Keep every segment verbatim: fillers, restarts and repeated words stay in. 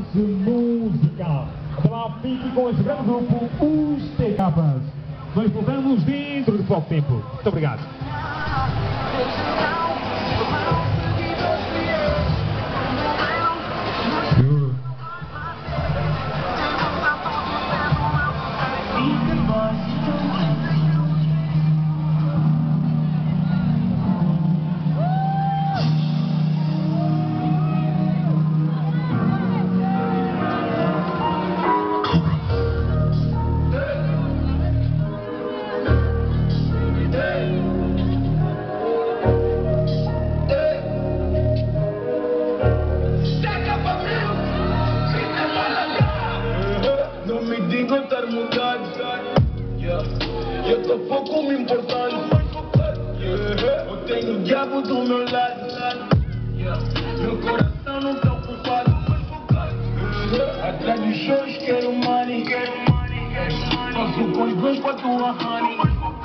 musical. Até lá, fique com esse grande grupo, os T-Capas. Nós voltamos dentro de pouco tempo. Muito obrigado. Eu tô pouco me importando. Eu tenho o diabo do meu lado. Meu coração não tá ocupado. Atrás dos shows quero money. Faço com os bons pra tua honey.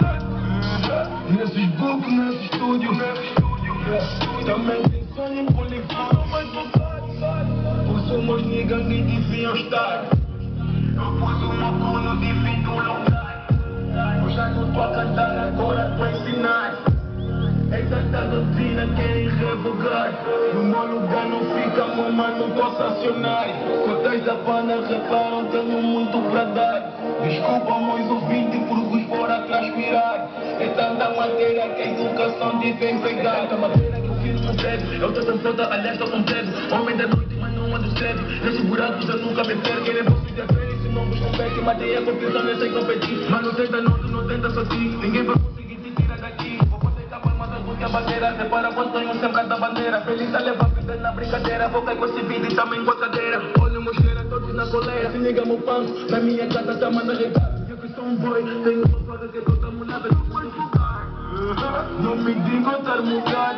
Nesses books, nesse estúdio. Também tem sonho em polifone. Pus umas niggas e deviam estar. Eu pus uma cuna de fim do lugar. Eu já não tô a cantar, agora tô a ensinar. Essa essa doutrina querem revogar. No meu lugar não fica, mamãe, não posso acionar. Cotais da banda reparam, tenho muito pra dar. Desculpa, meus ouvintes, por vos fora transpirar. É tanta matéria que a educação deve pegar. A matéria que eu fiz no breve, eu tô tão pronta, aliás tô completo. Homem da noite, mas não ando cedo. Nesse buraco eu nunca me perco, quem levou se defende. Não vos compete, matei a competição, nem sei competir. Mas não tenta não, tu não tenta só ti. Ninguém vai conseguir te tirar daqui. Vou poder tapar, mas eu busco a bandeira. Separa quando sonho sempre da bandeira. Feliz a levar vida na brincadeira. Vou cair com esse vídeo e também com a cadeira. Olha mosqueira, todos na coleira. Se liga meu panco, na minha casa tá manda regar. Eu que sou um boy, tenho uma foda que toda mulher vai ficar. Não me digo estar mudado.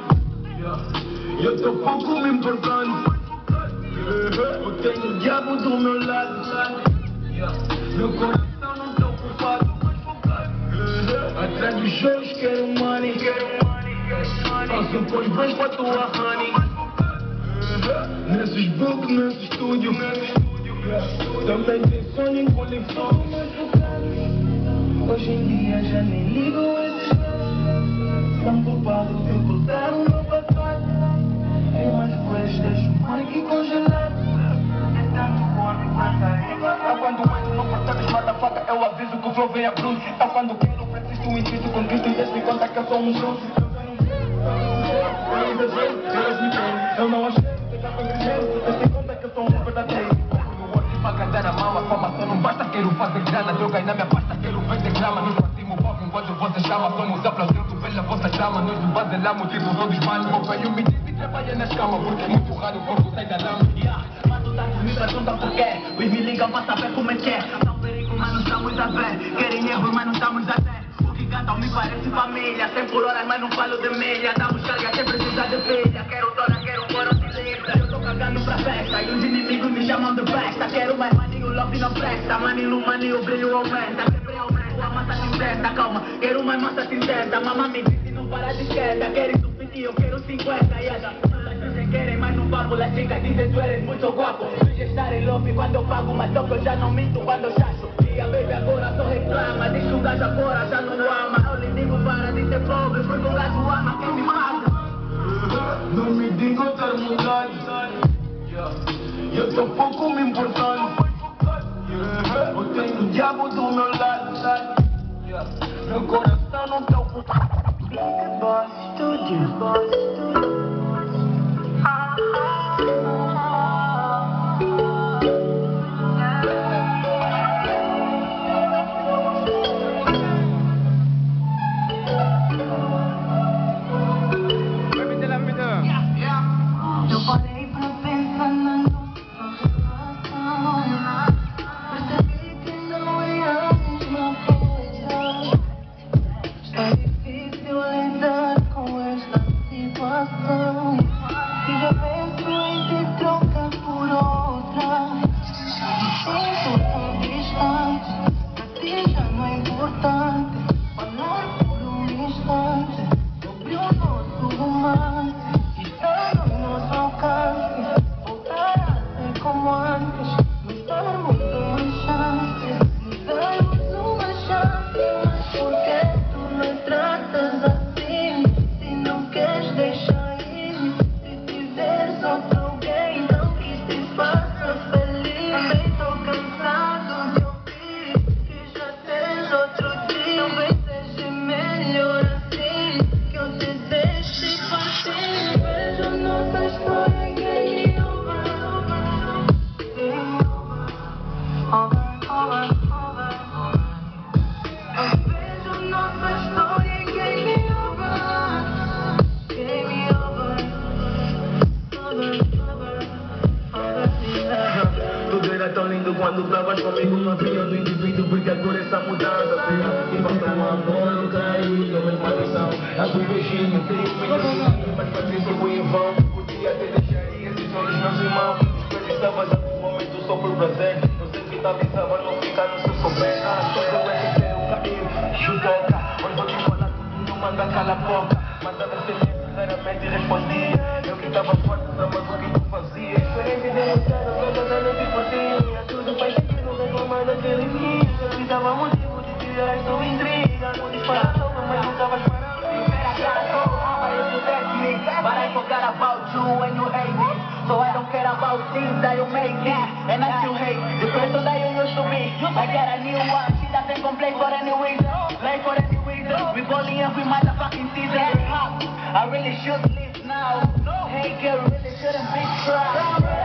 Eu tô pouco me importando. Eu tenho o diabo do meu lado. Meu coração não tá ocupado. Atrás dos shows quero money. Faço com os bons pra tua honey. Nesses books, nesse estúdio. Também tem sonho em polifone. Hoje em dia já nem ligo esses caras. Tão culpados que ocultaram o meu passado. Tem mais coisas, deixo o funk congelado. É tanto corpo pra sair. É quando entro no portal dos motherfucker, eu aviso que o flow vem a bruto. É quando quero, preciso, intuito com Cristo e desce conta que eu sou um bruto. Eu não achei que já foi crescendo. Desce conta que eu sou um verdadeiro. Pra cadar a mão, a fama só não basta. Quero fazer grana, droga e na minha pasta. Quero vender grama, nos partimos o palco enquanto você chama. Somos aplaudidos pela vossa chama. Nós nos baselamos, tipo todos manos. Meu velho me diz e trabalha na escama. Porque é muito raro o corpo sai da lama. Me perguntam por quê, os me ligam pra saber como é que é. São perigo, mas não estamos a ver. Querem erro, mas não estamos a ter. O que cantam me parece família. cem por hora, mas não falo de milha. Damos carga sem precisar de pilha. Quero toda, quero coro de livre. Eu tô cagando pra festa e os inimigos me chamam de besta. Quero mais money, o love não presta. Money no money, o brilho aumenta. Sempre aumenta, a massa se intenta. Calma, quero mais massa se intenta. Mamãe me disse não para de esquerda. Querem subir, eu quero cinquenta. E essa querem, mas não pago. Las chicas dizem tu eres muito guapo. Finge estar em lobby quando eu pago, mas toco eu já não minto quando eu chacho. E a baby agora só reclama, diz que o gajo agora já não ama. Eu lhe digo para de ser pobre, porque o gajo ama quem me paga. Não me digo estar mudado. Eu tô pouco me importando. Eu tenho o diabo do meu lado. Meu coração não tá ocupado. Boss Studio, Boss Studio. Eu parei pra pensar na nossa relação. Percebi que não é a mesma coisa. Está difícil lidar com esta situação. lembro quando tavas comigo, não vinha do indivíduo, porque agora essa mudança, filha. E passou um amor, não caí, a mesma lição. A tua beijinho, triste, mas pra ti foi em vão. Podia te deixaria se todos meus irmãos. Desperdiçavas algum momento só por prazer. Eu sempre te avisava, não ficar no seu souber. Ah, todo é ter um caminho, judoca. Onde vou te falar tudo, não manda cala a boca. Mandava S M S, raramente respondia. Eu que tava forte, mas o que tu fazia? Diferente de você, não tô dando de poder. Tudo faz sentido, reclamando daquele dia. Eu precisava motivo de tirar essa intriga. Não disparava, mas nunca vais parar. But I forgot about you when you hate me. So I don't care about things that you make me. And I still hate the person that you used to be. I get a new one, she doesn't complain for any reason. Like for any reason. We falling every motherfucking season. I really should leave now. Hey girl, really shouldn't be trying.